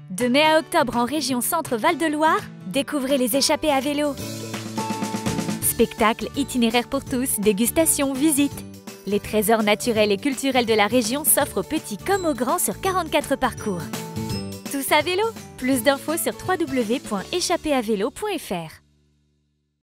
De mai à octobre en région Centre Val-de-Loire, découvrez les échappées à vélo. Spectacles, itinéraires pour tous, dégustations, visites. Les trésors naturels et culturels de la région s'offrent aux petits comme aux grands sur 44 parcours. Tous à vélo. Plus d'infos sur www.échappeeavélo.fr.